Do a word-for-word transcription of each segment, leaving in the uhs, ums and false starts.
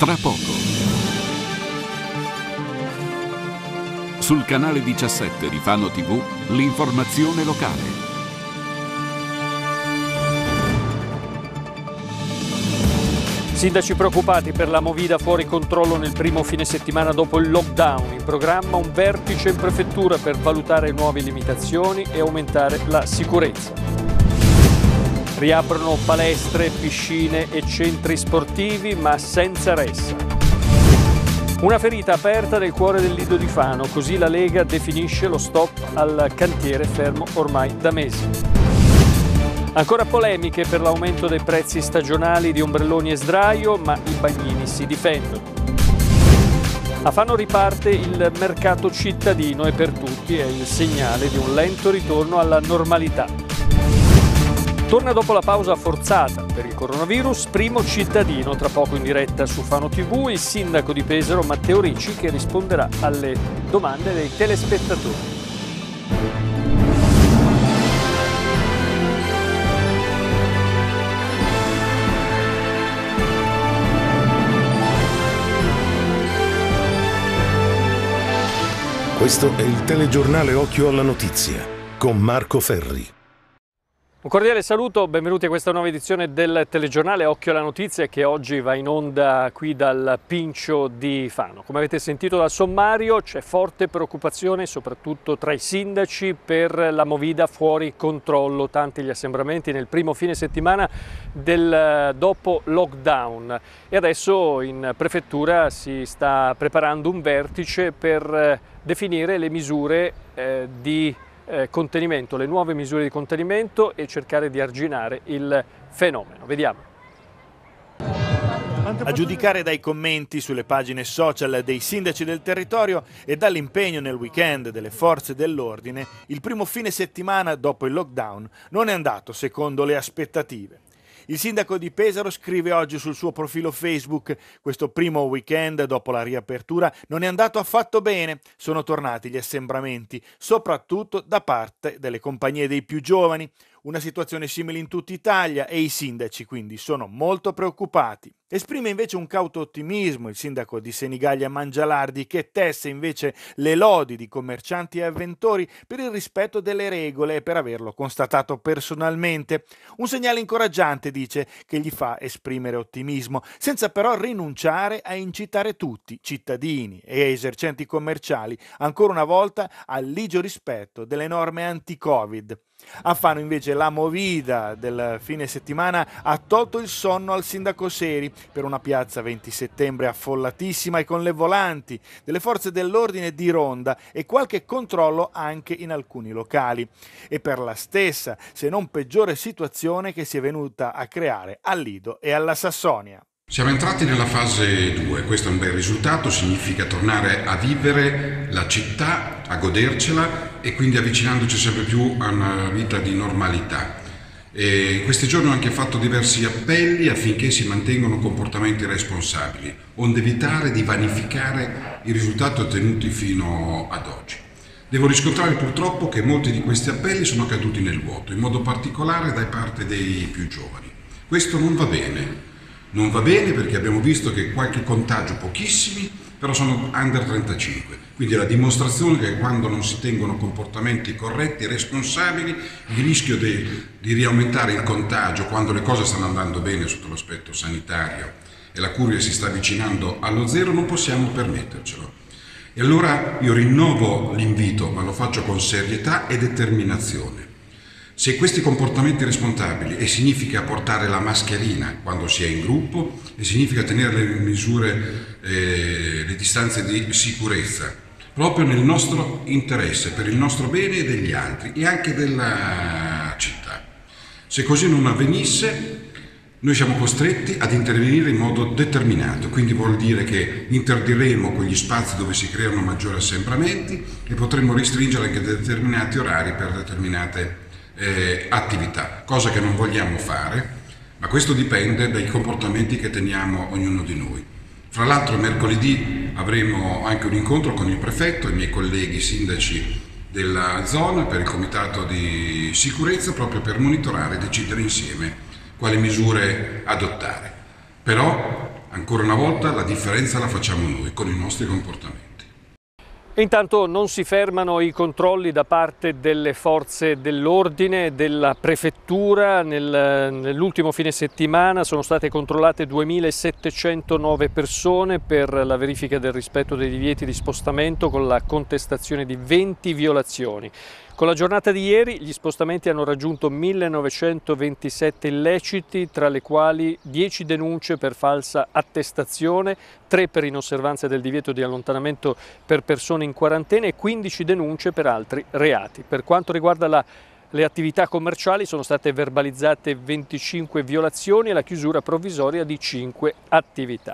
tra poco. Sul canale diciassette di Fano tivù, l'informazione locale. Sindaci preoccupati per la movida fuori controllo nel primo fine settimana dopo il lockdown. In programma un vertice in prefettura per valutare nuove limitazioni e aumentare la sicurezza. Riaprono palestre, piscine e centri sportivi, ma senza ressa. Una ferita aperta nel cuore del Lido di Fano, così la Lega definisce lo stop al cantiere fermo ormai da mesi. Ancora polemiche per l'aumento dei prezzi stagionali di ombrelloni e sdraio, ma i bagnini si difendono. A Fano riparte il mercato cittadino e per tutti è il segnale di un lento ritorno alla normalità. Torna dopo la pausa forzata per il coronavirus, primo cittadino, tra poco in diretta su Fano tivù, il sindaco di Pesaro Matteo Ricci che risponderà alle domande dei telespettatori. Questo è il telegiornale Occhio alla Notizia con Marco Ferri. Un cordiale saluto, benvenuti a questa nuova edizione del telegiornale Occhio alla Notizia che oggi va in onda qui dal Pincio di Fano. Come avete sentito dal sommario c'è forte preoccupazione soprattutto tra i sindaci per la movida fuori controllo, tanti gli assembramenti nel primo fine settimana del dopo lockdown e adesso in prefettura si sta preparando un vertice per definire le misure eh, di Eh, contenimento, le nuove misure di contenimento e cercare di arginare il fenomeno. Vediamo. A giudicare dai commenti sulle pagine social dei sindaci del territorio e dall'impegno nel weekend delle forze dell'ordine, il primo fine settimana dopo il lockdown non è andato secondo le aspettative. Il sindaco di Pesaro scrive oggi sul suo profilo Facebook: questo primo weekend dopo la riapertura non è andato affatto bene, sono tornati gli assembramenti, soprattutto da parte delle compagnie dei più giovani. Una situazione simile in tutta Italia e i sindaci quindi sono molto preoccupati. Esprime invece un cauto ottimismo il sindaco di Senigallia Mangialardi che tesse invece le lodi di commercianti e avventori per il rispetto delle regole e per averlo constatato personalmente. Un segnale incoraggiante, dice, che gli fa esprimere ottimismo, senza però rinunciare a incitare tutti, cittadini e esercenti commerciali, ancora una volta al ligio rispetto delle norme anti-Covid. A Fano invece la movida del fine settimana ha tolto il sonno al sindaco Seri per una piazza venti settembre affollatissima e con le volanti delle forze dell'ordine di ronda e qualche controllo anche in alcuni locali e per la stessa se non peggiore situazione che si è venuta a creare al Lido e alla Sassonia. Siamo entrati nella fase due, questo è un bel risultato, significa tornare a vivere la città, a godercela e quindi avvicinandoci sempre più a una vita di normalità. E in questi giorni ho anche fatto diversi appelli affinché si mantengano comportamenti responsabili, onde evitare di vanificare i risultati ottenuti fino ad oggi. Devo riscontrare purtroppo che molti di questi appelli sono caduti nel vuoto, in modo particolare da parte dei più giovani. Questo non va bene. Non va bene perché abbiamo visto che qualche contagio, pochissimi, però sono under trentacinque. Quindi è la dimostrazione che quando non si tengono comportamenti corretti e responsabili, il rischio di, di riaumentare il contagio quando le cose stanno andando bene sotto l'aspetto sanitario e la curva si sta avvicinando allo zero, non possiamo permettercelo. E allora io rinnovo l'invito, ma lo faccio con serietà e determinazione. Se questi comportamenti responsabili e significa portare la mascherina quando si è in gruppo e significa tenere le misure, eh, le distanze di sicurezza, proprio nel nostro interesse, per il nostro bene e degli altri e anche della città. Se così non avvenisse, noi siamo costretti ad intervenire in modo determinato, quindi vuol dire che interdiremo quegli spazi dove si creano maggiori assembramenti e potremo restringere anche determinati orari per determinate Eh, attività, cosa che non vogliamo fare, ma questo dipende dai comportamenti che teniamo ognuno di noi. Fra l'altro mercoledì avremo anche un incontro con il prefetto e i miei colleghi sindaci della zona per il comitato di sicurezza proprio per monitorare e decidere insieme quali misure adottare. Però Ancora una volta la differenza la facciamo noi con i nostri comportamenti. E intanto non si fermano i controlli da parte delle forze dell'ordine, della prefettura. Nel, nell'ultimo fine settimana sono state controllate duemilasettecentonove persone per la verifica del rispetto dei divieti di spostamento con la contestazione di venti violazioni. Con la giornata di ieri gli spostamenti hanno raggiunto millenovecentoventisette illeciti, tra le quali dieci denunce per falsa attestazione, tre per inosservanza del divieto di allontanamento per persone in quarantena e quindici denunce per altri reati. Per quanto riguarda la Le attività commerciali sono state verbalizzate venticinque violazioni e la chiusura provvisoria di cinque attività.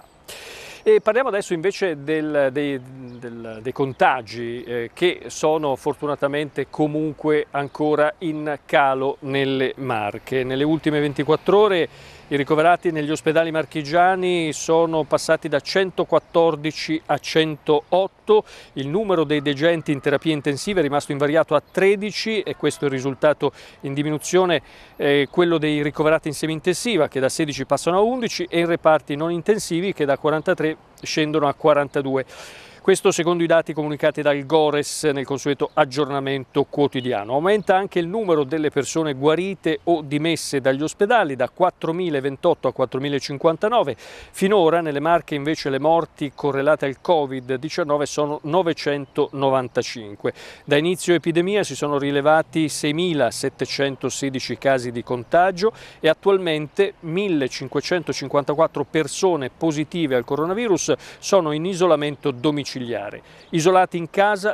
E parliamo adesso invece del, dei, del, dei contagi eh, che sono fortunatamente comunque ancora in calo nelle Marche. Nelle ultime ventiquattro ore i ricoverati negli ospedali marchigiani sono passati da centoquattordici a centootto, il numero dei degenti in terapia intensiva è rimasto invariato a tredici e questo è il risultato in diminuzione, eh, quello dei ricoverati in semi-intensiva che da sedici passano a undici e in reparti non intensivi che da quarantatré scendono a quarantadue. Questo secondo i dati comunicati dal Gores nel consueto aggiornamento quotidiano. Aumenta anche il numero delle persone guarite o dimesse dagli ospedali da quattromilaventotto a quattromilacinquantanove. Finora nelle Marche invece le morti correlate al Covid diciannove sono novecentonovantacinque. Da inizio epidemia si sono rilevati seimilasettecentosedici casi di contagio e attualmente millecinquecentocinquantaquattro persone positive al coronavirus sono in isolamento domiciliare. Isolati in casa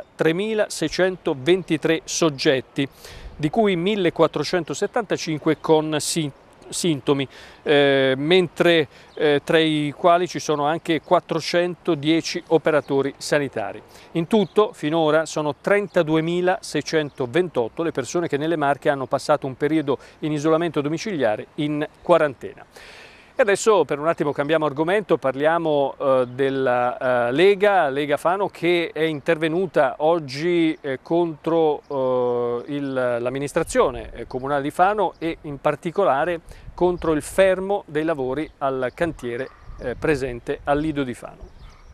tremilaseicentoventitré soggetti, di cui millequattrocentosettantacinque con sintomi, eh, mentre eh, tra i quali ci sono anche quattrocentodieci operatori sanitari. In tutto finora sono trentaduemilaseicentoventotto le persone che nelle Marche hanno passato un periodo in isolamento domiciliare in quarantena. E adesso per un attimo cambiamo argomento, parliamo eh, della eh, Lega, Lega Fano, che è intervenuta oggi eh, contro eh, l'amministrazione eh, comunale di Fano e in particolare contro il fermo dei lavori al cantiere eh, presente al Lido di Fano.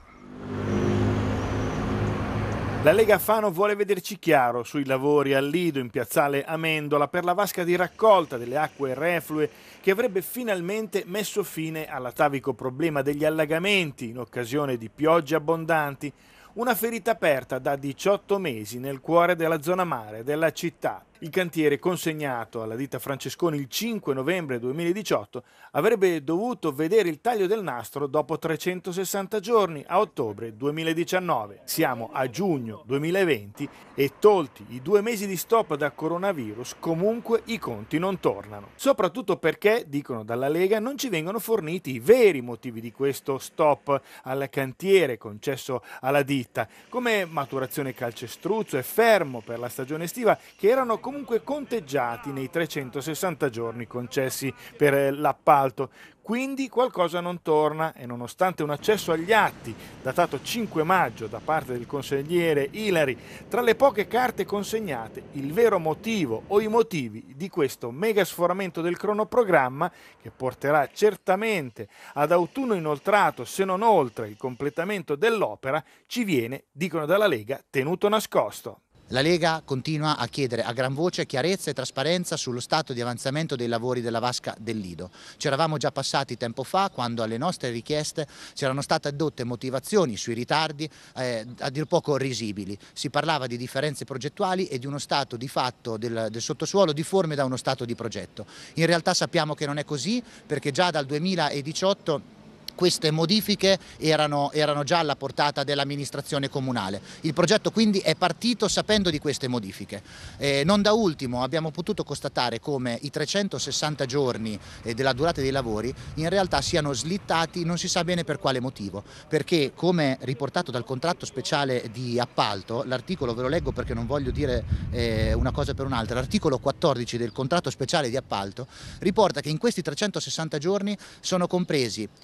La Lega Fano vuole vederci chiaro sui lavori al Lido in piazzale Amendola per la vasca di raccolta delle acque reflue che avrebbe finalmente messo fine all'atavico problema degli allagamenti in occasione di piogge abbondanti, una ferita aperta da diciotto mesi nel cuore della zona mare della città. Il cantiere, consegnato alla ditta Francesconi il cinque novembre duemiladiciotto, avrebbe dovuto vedere il taglio del nastro dopo trecentosessanta giorni a ottobre duemiladiciannove. Siamo a giugno duemilaventi e tolti i due mesi di stop da coronavirus, comunque i conti non tornano. Soprattutto perché, dicono dalla Lega, non ci vengono forniti i veri motivi di questo stop al cantiere concesso alla ditta, come maturazione calcestruzzo e fermo per la stagione estiva, che erano comunque conteggiati nei trecentosessanta giorni concessi per l'appalto. Quindi qualcosa non torna e nonostante un accesso agli atti datato cinque maggio da parte del consigliere Ilari, tra le poche carte consegnate, il vero motivo o i motivi di questo mega sforamento del cronoprogramma, che porterà certamente ad autunno inoltrato se non oltre il completamento dell'opera, ci viene, dicono dalla Lega, tenuto nascosto. La Lega continua a chiedere a gran voce chiarezza e trasparenza sullo stato di avanzamento dei lavori della vasca del Lido. Ci eravamo già passati tempo fa quando alle nostre richieste c'erano state addotte motivazioni sui ritardi eh, a dir poco risibili. Si parlava di differenze progettuali e di uno stato di fatto del, del sottosuolo difforme da uno stato di progetto. In realtà sappiamo che non è così, perché già dal duemiladiciotto queste modifiche erano, erano già alla portata dell'amministrazione comunale. Il progetto quindi è partito sapendo di queste modifiche. Eh, non da ultimo abbiamo potuto constatare come i trecentosessanta giorni eh, della durata dei lavori in realtà siano slittati non si sa bene per quale motivo, perché come riportato dal contratto speciale di appalto, l'articolo ve lo leggo perché non voglio dire eh, una cosa per un'altra, l'articolo quattordici del contratto speciale di appalto riporta che in questi trecentosessanta giorni sono compresi gli stop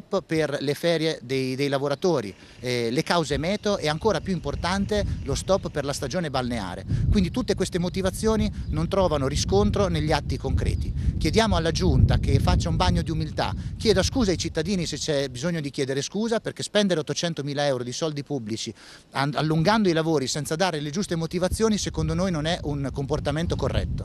stop per le ferie dei, dei lavoratori, eh, le cause meteo e ancora più importante lo stop per la stagione balneare. Quindi tutte queste motivazioni non trovano riscontro negli atti concreti. Chiediamo alla Giunta che faccia un bagno di umiltà, chieda scusa ai cittadini se c'è bisogno di chiedere scusa, perché spendere ottocentomila euro di soldi pubblici allungando i lavori senza dare le giuste motivazioni secondo noi non è un comportamento corretto.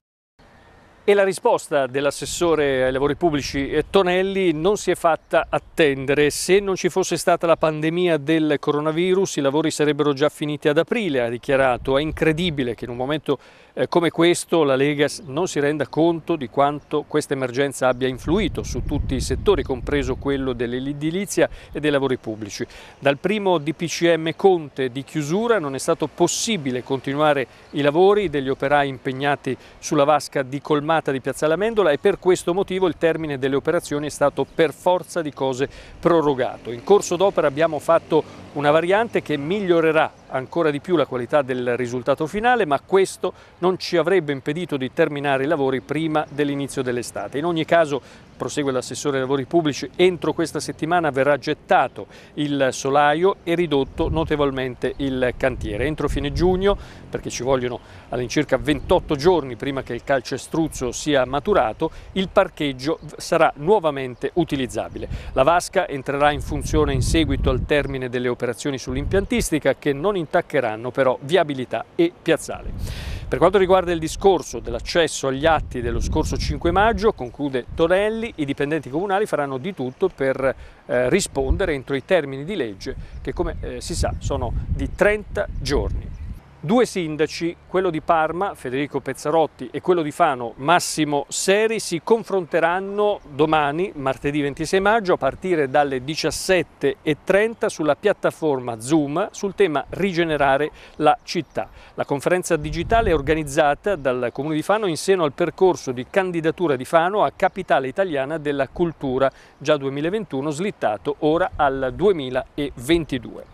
E la risposta dell'assessore ai lavori pubblici Tonelli non si è fatta attendere. Se non ci fosse stata la pandemia del coronavirus, i lavori sarebbero già finiti ad aprile, ha dichiarato. È incredibile che in un momento eh, come questo la Lega non si renda conto di quanto questa emergenza abbia influito su tutti i settori, compreso quello dell'edilizia e dei lavori pubblici. Dal primo D P C M Conte di chiusura non è stato possibile continuare i lavori degli operai impegnati sulla vasca di Colmano di Piazzale Amendola e per questo motivo il termine delle operazioni è stato per forza di cose prorogato. In corso d'opera abbiamo fatto una variante che migliorerà ancora di più la qualità del risultato finale, ma questo non ci avrebbe impedito di terminare i lavori prima dell'inizio dell'estate. In ogni caso, prosegue l'assessore ai lavori pubblici, entro questa settimana verrà gettato il solaio e ridotto notevolmente il cantiere. Entro fine giugno, perché ci vogliono all'incirca ventotto giorni prima che il calcestruzzo sia maturato, il parcheggio sarà nuovamente utilizzabile. La vasca entrerà in funzione in seguito al termine delle operazioni sull'impiantistica che non intaccheranno però viabilità e piazzale. Per quanto riguarda il discorso dell'accesso agli atti dello scorso cinque maggio, conclude Tonelli, i dipendenti comunali faranno di tutto per eh, rispondere entro i termini di legge che, come eh, si sa, sono di trenta giorni. Due sindaci, quello di Parma, Federico Pezzarotti, e quello di Fano, Massimo Seri, si confronteranno domani, martedì ventisei maggio, a partire dalle diciassette e trenta sulla piattaforma Zoom sul tema Rigenerare la città. La conferenza digitale è organizzata dal Comune di Fano in seno al percorso di candidatura di Fano a Capitale Italiana della Cultura, già duemilaventuno, slittato ora al duemilaventidue.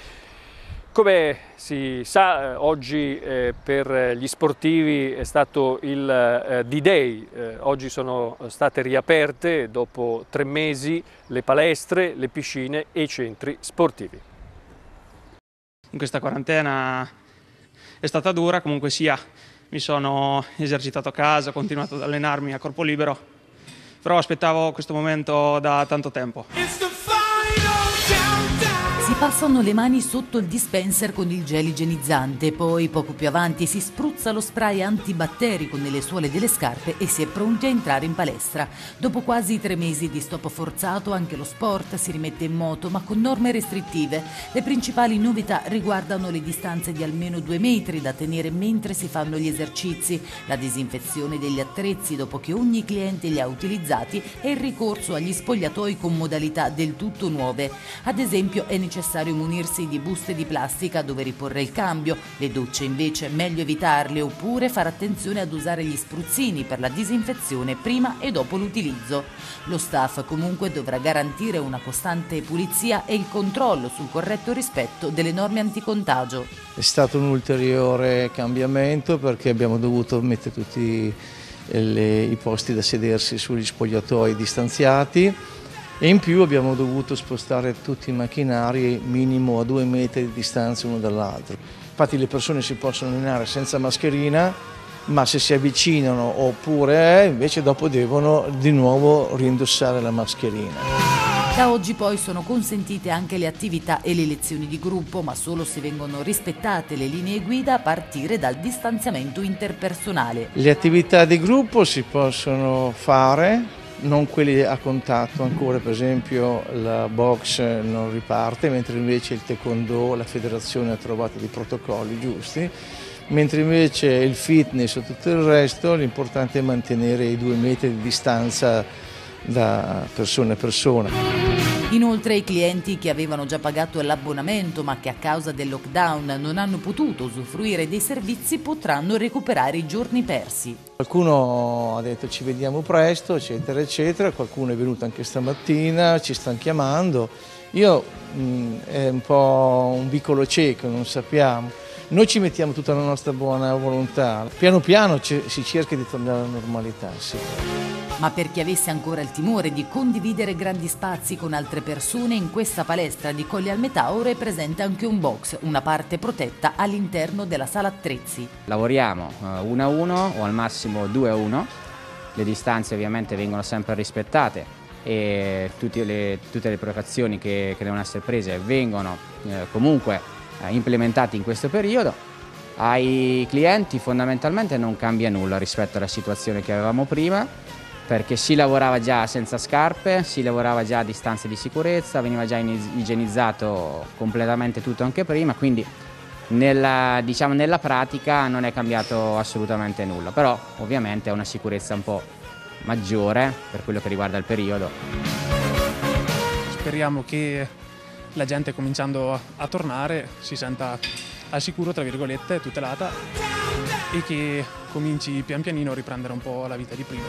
Come si sa, oggi eh, per gli sportivi è stato il eh, D-Day, eh, oggi sono state riaperte dopo tre mesi le palestre, le piscine e i centri sportivi. In questa quarantena è stata dura, comunque sia, mi sono esercitato a casa, ho continuato ad allenarmi a corpo libero, però aspettavo questo momento da tanto tempo. Si passano le mani sotto il dispenser con il gel igienizzante, poi poco più avanti si spruzza lo spray antibatterico nelle suole delle scarpe e si è pronti a entrare in palestra. Dopo quasi tre mesi di stop forzato anche lo sport si rimette in moto, ma con norme restrittive. Le principali novità riguardano le distanze di almeno due metri da tenere mentre si fanno gli esercizi, la disinfezione degli attrezzi dopo che ogni cliente li ha utilizzati e il ricorso agli spogliatoi con modalità del tutto nuove. Ad esempio è necessario necessario munirsi di buste di plastica dove riporre il cambio, le docce invece meglio evitarle oppure fare attenzione ad usare gli spruzzini per la disinfezione prima e dopo l'utilizzo. Lo staff comunque dovrà garantire una costante pulizia e il controllo sul corretto rispetto delle norme anticontagio. È stato un ulteriore cambiamento perché abbiamo dovuto mettere tutti le, i posti da sedersi sugli spogliatoi distanziati. E in più abbiamo dovuto spostare tutti i macchinari minimo a due metri di distanza uno dall'altro. Infatti le persone si possono allenare senza mascherina, ma se si avvicinano oppure invece dopo devono di nuovo rindossare la mascherina. Da oggi poi sono consentite anche le attività e le lezioni di gruppo, ma solo se vengono rispettate le linee guida a partire dal distanziamento interpersonale. Le attività di gruppo si possono fare, non quelli a contatto ancora, per esempio la box non riparte, mentre invece il taekwondo, la federazione ha trovato dei protocolli giusti, mentre invece il fitness e tutto il resto l'importante è mantenere i due metri di distanza da persona a persona. Inoltre i clienti che avevano già pagato l'abbonamento ma che a causa del lockdown non hanno potuto usufruire dei servizi potranno recuperare i giorni persi. Qualcuno ha detto ci vediamo presto, eccetera, eccetera, qualcuno è venuto anche stamattina, ci stanno chiamando. Io mh, è un po' un vicolo cieco, non sappiamo. Noi ci mettiamo tutta la nostra buona volontà, piano piano ci, si cerca di tornare alla normalità, sì. Ma per chi avesse ancora il timore di condividere grandi spazi con altre persone, in questa palestra di Colli al Metauro è presente anche un box, una parte protetta all'interno della sala attrezzi. Lavoriamo uno a uno o al massimo due a uno, le distanze ovviamente vengono sempre rispettate e tutte le, tutte le precauzioni che, che devono essere prese vengono eh, comunque eh, implementate in questo periodo. Ai clienti fondamentalmente non cambia nulla rispetto alla situazione che avevamo prima, perché si lavorava già senza scarpe, si lavorava già a distanze di sicurezza, veniva già igienizzato completamente tutto anche prima, quindi nella, diciamo, nella pratica non è cambiato assolutamente nulla, però ovviamente è una sicurezza un po' maggiore per quello che riguarda il periodo. Speriamo che la gente, cominciando a tornare, si senta al sicuro, tra virgolette, tutelata, e che cominci pian pianino a riprendere un po' la vita di prima.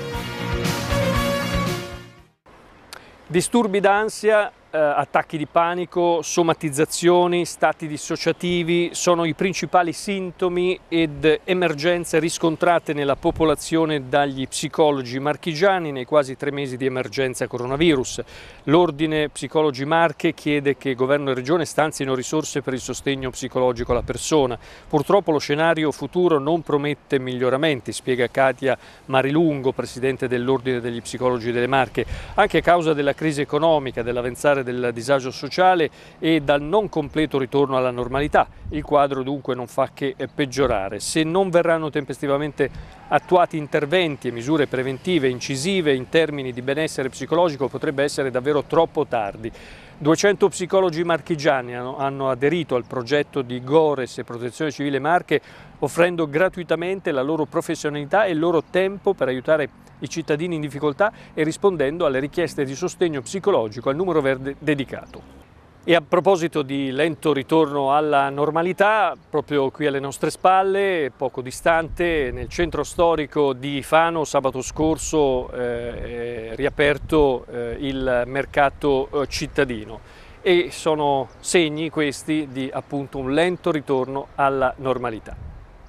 Disturbi d'ansia, eh, attacchi di panico, somatizzazioni, stati dissociativi sono i principali sintomi ed emergenze riscontrate nella popolazione dagli psicologi marchigiani nei quasi tre mesi di emergenza coronavirus. L'Ordine Psicologi Marche chiede che Governo e Regione stanzino risorse per il sostegno psicologico alla persona. Purtroppo lo scenario futuro non promette miglioramenti, spiega Katia Marilungo, presidente dell'Ordine degli Psicologi delle Marche, anche a causa della crisi economica, dell'avanzare del disagio sociale e dal non completo ritorno alla normalità. Il quadro dunque non fa che peggiorare. Se non verranno tempestivamente attuati interventi e misure preventive incisive in termini di benessere psicologico, potrebbe essere davvero troppo tardi. duecento psicologi marchigiani hanno, hanno aderito al progetto di Gores e Protezione Civile Marche, offrendo gratuitamente la loro professionalità e il loro tempo per aiutare i cittadini in difficoltà e rispondendo alle richieste di sostegno psicologico al numero verde dedicato. E a proposito di lento ritorno alla normalità, proprio qui alle nostre spalle, poco distante, nel centro storico di Fano, sabato scorso eh, è riaperto eh, il mercato eh, cittadino e sono segni questi di appunto un lento ritorno alla normalità.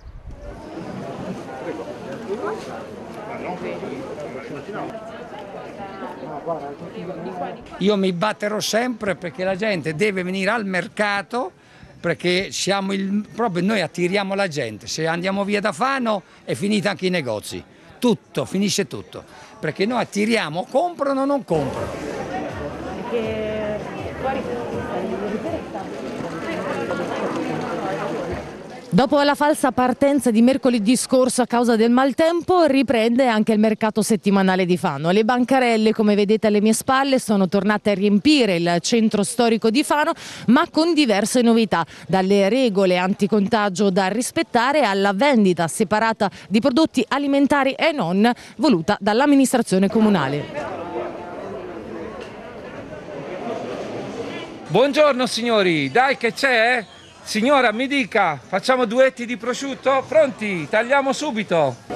Io mi batterò sempre perché la gente deve venire al mercato, perché siamo il, proprio noi attiriamo la gente. Se andiamo via da Fano è finita anche i negozi, tutto, finisce tutto, perché noi attiriamo, comprano o non comprano. Perché fuori... Dopo la falsa partenza di mercoledì scorso a causa del maltempo, riprende anche il mercato settimanale di Fano. Le bancarelle, come vedete alle mie spalle, sono tornate a riempire il centro storico di Fano, ma con diverse novità, dalle regole anticontagio da rispettare alla vendita separata di prodotti alimentari e non voluta dall'amministrazione comunale. Buongiorno signori, dai che c'è? Signora, mi dica, facciamo duetti di prosciutto? Pronti? Tagliamo subito!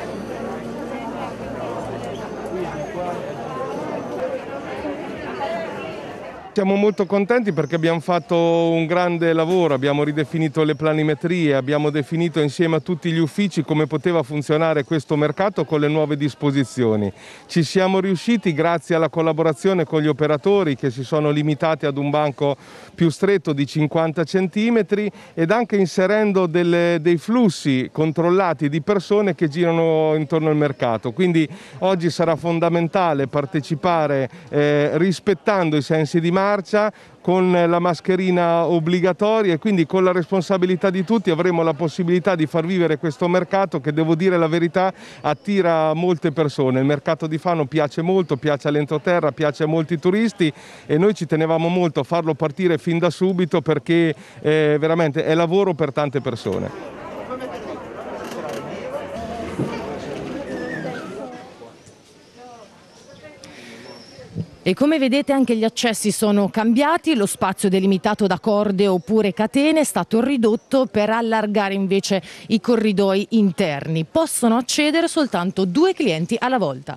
Siamo molto contenti perché abbiamo fatto un grande lavoro, abbiamo ridefinito le planimetrie, abbiamo definito insieme a tutti gli uffici come poteva funzionare questo mercato con le nuove disposizioni. Ci siamo riusciti grazie alla collaborazione con gli operatori che si sono limitati ad un banco più stretto di cinquanta centimetri ed anche inserendo delle, dei flussi controllati di persone che girano intorno al mercato. Quindi oggi sarà fondamentale partecipare eh, rispettando i sensi di marcia, con la mascherina obbligatoria e quindi con la responsabilità di tutti avremo la possibilità di far vivere questo mercato che, devo dire la verità, attira molte persone. Il mercato di Fano piace molto, piace all'entroterra, piace a molti turisti e noi ci tenevamo molto a farlo partire fin da subito perché eh, veramente è lavoro per tante persone. E come vedete anche gli accessi sono cambiati, lo spazio delimitato da corde oppure catene è stato ridotto per allargare invece i corridoi interni. Possono accedere soltanto due clienti alla volta.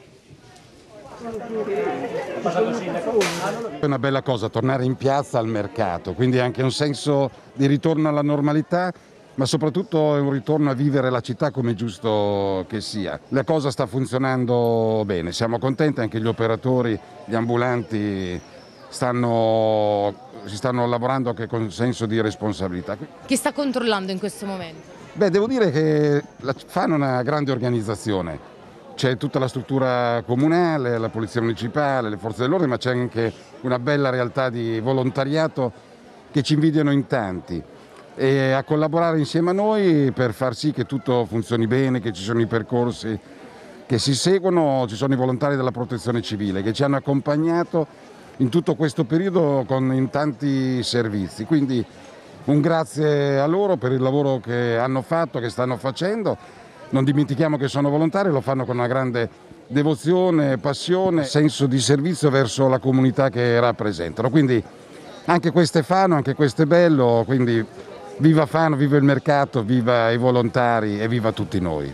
È una bella cosa tornare in piazza al mercato, quindi anche un senso di ritorno alla normalità ma soprattutto è un ritorno a vivere la città come è giusto che sia. La cosa sta funzionando bene, siamo contenti, anche gli operatori, gli ambulanti stanno, si stanno lavorando anche con senso di responsabilità. Chi sta controllando in questo momento? Beh, devo dire che la Fano è una grande organizzazione, c'è tutta la struttura comunale, la polizia municipale, le forze dell'ordine, ma c'è anche una bella realtà di volontariato che ci invidiano in tanti, e a collaborare insieme a noi per far sì che tutto funzioni bene, che ci sono i percorsi che si seguono. Ci sono i volontari della protezione civile che ci hanno accompagnato in tutto questo periodo con in tanti servizi, quindi un grazie a loro per il lavoro che hanno fatto, che stanno facendo. Non dimentichiamo che sono volontari, lo fanno con una grande devozione, passione, senso di servizio verso la comunità che rappresentano. Quindi anche questo è Fano, anche questo è bello, quindi viva Fano, viva il mercato, viva i volontari e viva tutti noi.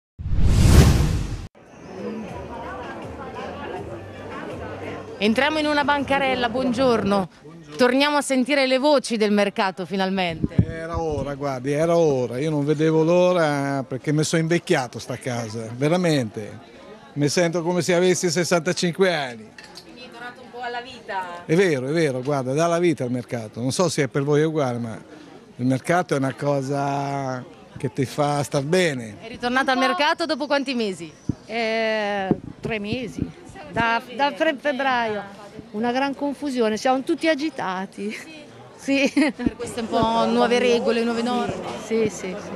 Entriamo in una bancarella, buongiorno. Torniamo a sentire le voci del mercato finalmente. Era ora, guardi, era ora. Io non vedevo l'ora perché mi sono invecchiato sta casa, veramente. Mi sento come se avessi sessantacinque anni. Quindi è tornato un po' alla vita. È vero, è vero, guarda, dà la vita al mercato. Non so se è per voi uguale, ma il mercato è una cosa che ti fa star bene. È ritornata al mercato dopo quanti mesi? Eh, tre mesi, da, da febbraio. Una gran confusione, siamo tutti agitati. Sì. Per queste un po' nuove regole, nuove norme. Sì, sì, sì.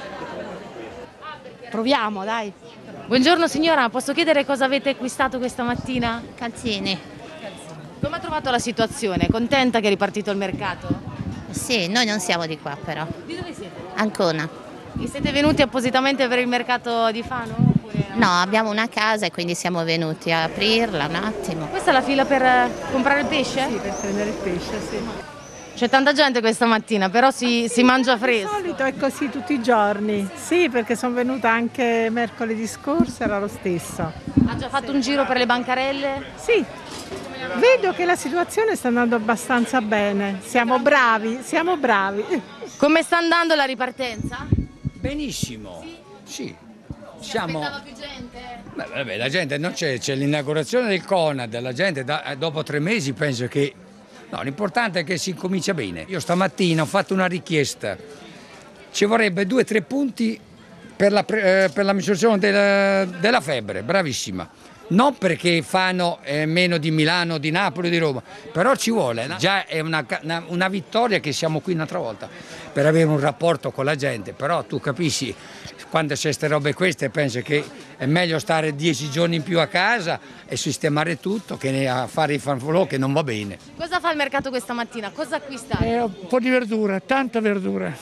Proviamo, dai. Buongiorno signora, posso chiedere cosa avete acquistato questa mattina? Calzini. Come ha trovato la situazione? Contenta che è ripartito il mercato? Sì, noi non siamo di qua però. Di dove siete? Ancona. E siete venuti appositamente per il mercato di Fano? No, abbiamo una casa e quindi siamo venuti a aprirla un attimo. Questa è la fila per comprare il pesce? Sì, per prendere il pesce, sì. C'è tanta gente questa mattina, però si, si mangia fresco. Di solito è così tutti i giorni. Sì, perché sono venuta anche mercoledì scorso, era lo stesso. Ha già fatto un giro per le bancarelle? Sì. Vedo che la situazione sta andando abbastanza bene. Siamo bravi, siamo bravi. Come sta andando la ripartenza? Benissimo. Sì. Sì. Siamo... più gente? Beh, vabbè, la gente non c'è, c'è l'inaugurazione del Conad, la gente da, dopo tre mesi penso che... No, l'importante è che si comincia bene. Io stamattina ho fatto una richiesta, ci vorrebbe due o tre punti per la, eh, per la misurazione della, della febbre, bravissima. Non perché fanno eh, meno di Milano, di Napoli, di Roma, però ci vuole. No? Già è una, una, una vittoria che siamo qui un'altra volta per avere un rapporto con la gente, però tu capisci, quando c'è queste robe queste penso che è meglio stare dieci giorni in più a casa e sistemare tutto che a fare i fanfolò che non va bene. Cosa fa il mercato questa mattina? Cosa acquistate? Eh, un po' di verdura, tanta verdura,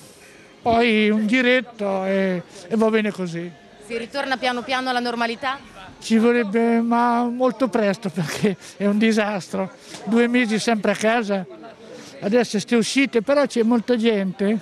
poi un giretto e, e va bene così. Si ritorna piano piano alla normalità? Ci vorrebbe, ma molto presto perché è un disastro. Due mesi sempre a casa, adesso ste uscite, però c'è molta gente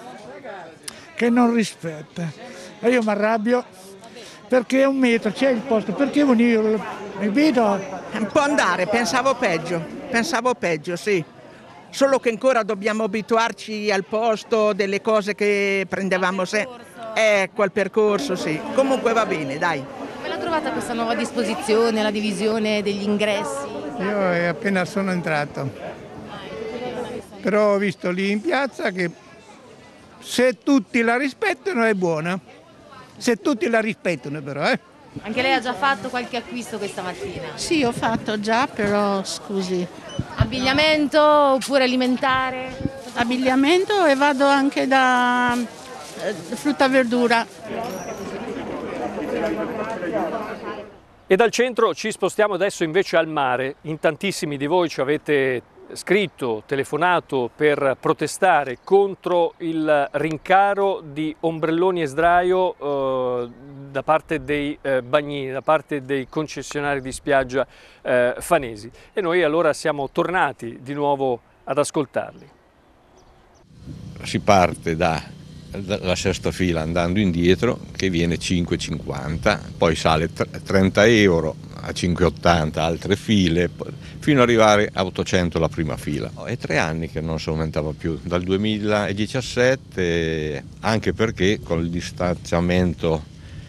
che non rispetta. E io mi arrabbio perché è un metro, c'è il posto, perché venire? Mi vedo. Può andare, pensavo peggio, pensavo peggio, sì. Solo che ancora dobbiamo abituarci al posto, delle cose che prendevamo sempre. Ecco, al percorso, sì. Comunque va bene, dai. Come l'ha trovata questa nuova disposizione, la divisione degli ingressi? Io appena sono entrato, però ho visto lì in piazza che se tutti la rispettano è buona, se tutti la rispettano però. Eh. Anche lei ha già fatto qualche acquisto questa mattina? Sì, ho fatto già, però scusi. Abbigliamento oppure alimentare? Abbigliamento e vado anche da eh, frutta e verdura. E dal centro ci spostiamo adesso invece al mare. In tantissimi di voi ci avete scritto, telefonato per protestare contro il rincaro di ombrelloni e sdraio eh, da parte dei eh, bagnini, da parte dei concessionari di spiaggia eh, fanesi. E noi allora siamo tornati di nuovo ad ascoltarli. Si parte da la sesta fila andando indietro che viene cinque e cinquanta, poi sale trenta euro a cinque e ottanta altre file, fino ad arrivare a ottocento la prima fila. È tre anni che non si aumentava più, dal duemiladiciassette, anche perché con il distanziamento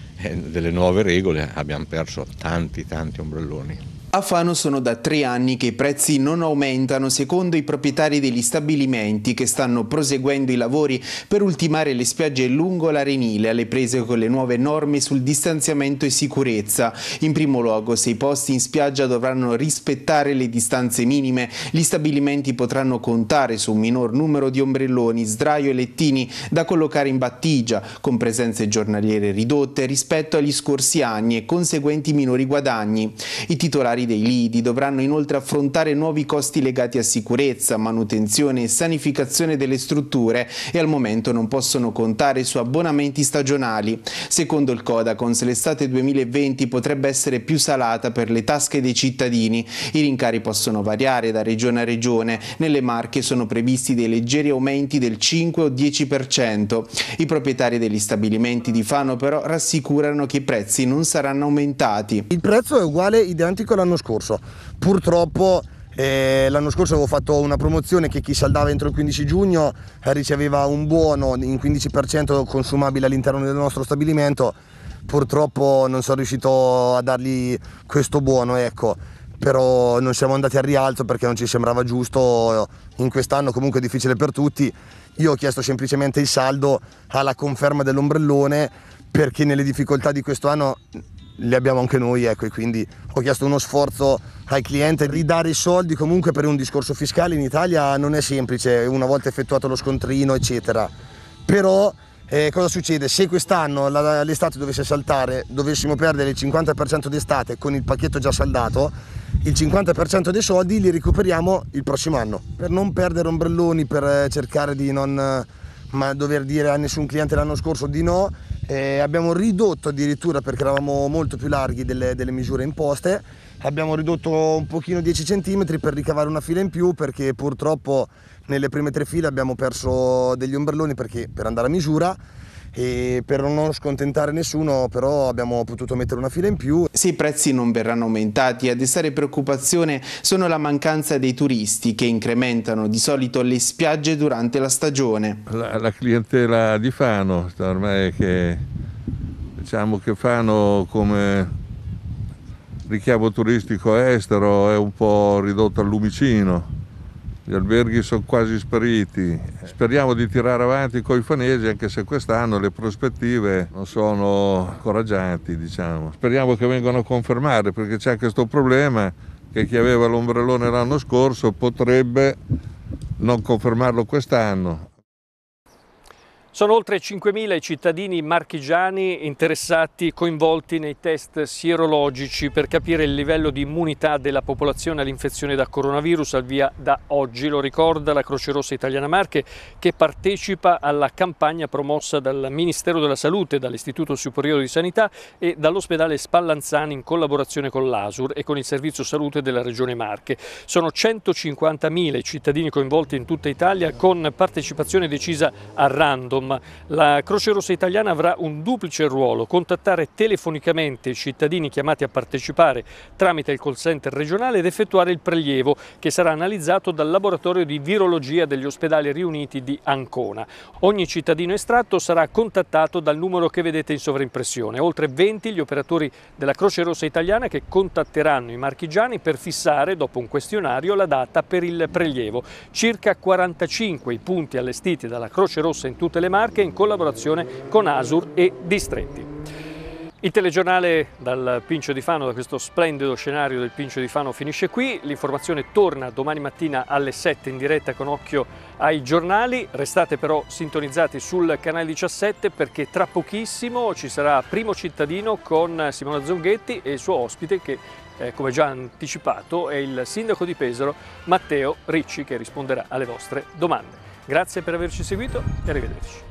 delle nuove regole abbiamo perso tanti tanti ombrelloni. A Fano sono da tre anni che i prezzi non aumentano secondo i proprietari degli stabilimenti che stanno proseguendo i lavori per ultimare le spiagge lungo l'Arenile alle prese con le nuove norme sul distanziamento e sicurezza. In primo luogo, se i posti in spiaggia dovranno rispettare le distanze minime, gli stabilimenti potranno contare su un minor numero di ombrelloni, sdraio e lettini da collocare in battigia, con presenze giornaliere ridotte rispetto agli scorsi anni e conseguenti minori guadagni. I titolari dei lidi dovranno inoltre affrontare nuovi costi legati a sicurezza, manutenzione e sanificazione delle strutture e al momento non possono contare su abbonamenti stagionali. Secondo il Codacons, l'estate duemilaventi potrebbe essere più salata per le tasche dei cittadini. I rincari possono variare da regione a regione. Nelle Marche sono previsti dei leggeri aumenti del cinque o dieci per cento. I proprietari degli stabilimenti di Fano però rassicurano che i prezzi non saranno aumentati. Il prezzo è uguale, identico all'anno scorso. Purtroppo eh, l'anno scorso avevo fatto una promozione che chi saldava entro il quindici giugno eh, riceveva un buono in quindici per cento consumabile all'interno del nostro stabilimento. Purtroppo non sono riuscito a dargli questo buono, ecco. Però non siamo andati al rialzo perché non ci sembrava giusto in quest'anno, comunque difficile per tutti. Io ho chiesto semplicemente il saldo alla conferma dell'ombrellone perché nelle difficoltà di questo anno le abbiamo anche noi, ecco, e quindi ho chiesto uno sforzo al cliente. Ridare i soldi comunque per un discorso fiscale in Italia non è semplice, una volta effettuato lo scontrino eccetera. Però eh, cosa succede? Se quest'anno l'estate dovesse saltare, dovessimo perdere il cinquanta per cento d'estate con il pacchetto già saldato, il cinquanta per cento dei soldi li recuperiamo il prossimo anno. Per non perdere ombrelloni, per cercare di non ma dover dire a nessun cliente l'anno scorso di no, eh, abbiamo ridotto addirittura, perché eravamo molto più larghi delle, delle misure imposte, abbiamo ridotto un pochino dieci centimetri per ricavare una fila in più, perché purtroppo nelle prime tre file abbiamo perso degli ombrelloni perché, per andare a misura, e per non scontentare nessuno però abbiamo potuto mettere una fila in più. Se i prezzi non verranno aumentati, a destare preoccupazione sono la mancanza dei turisti che incrementano di solito le spiagge durante la stagione. La, la clientela di Fano ormai che diciamo che Fano come richiamo turistico estero è un po' ridotto al lumicino. Gli alberghi sono quasi spariti. Speriamo di tirare avanti con i fanesi, anche se quest'anno le prospettive non sono incoraggianti, diciamo. Speriamo che vengano a confermare, perché c'è questo problema che chi aveva l'ombrellone l'anno scorso potrebbe non confermarlo quest'anno. Sono oltre cinquemila i cittadini marchigiani interessati, coinvolti nei test sierologici per capire il livello di immunità della popolazione all'infezione da coronavirus al via da oggi. Lo ricorda la Croce Rossa Italiana Marche, che partecipa alla campagna promossa dal Ministero della Salute, dall'Istituto Superiore di Sanità e dall'ospedale Spallanzani in collaborazione con l'A S U R e con il Servizio Salute della Regione Marche. Sono centocinquantamila i cittadini coinvolti in tutta Italia, con partecipazione decisa a random. La Croce Rossa Italiana avrà un duplice ruolo: contattare telefonicamente i cittadini chiamati a partecipare tramite il call center regionale ed effettuare il prelievo, che sarà analizzato dal laboratorio di virologia degli ospedali riuniti di Ancona. Ogni cittadino estratto sarà contattato dal numero che vedete in sovraimpressione. Oltre venti gli operatori della Croce Rossa Italiana che contatteranno i marchigiani per fissare, dopo un questionario, la data per il prelievo. Circa quarantacinque i punti allestiti dalla Croce Rossa in tutte le Marche in collaborazione con A S U R e distretti. Il telegiornale dal Pincio di Fano, da questo splendido scenario del Pincio di Fano, finisce qui. L'informazione torna domani mattina alle sette in diretta con Occhio ai giornali. Restate però sintonizzati sul canale diciassette, perché tra pochissimo ci sarà Primo Cittadino con Simona Zonghetti e il suo ospite, che eh, come già anticipato è il sindaco di Pesaro Matteo Ricci, che risponderà alle vostre domande. Grazie per averci seguito e arrivederci.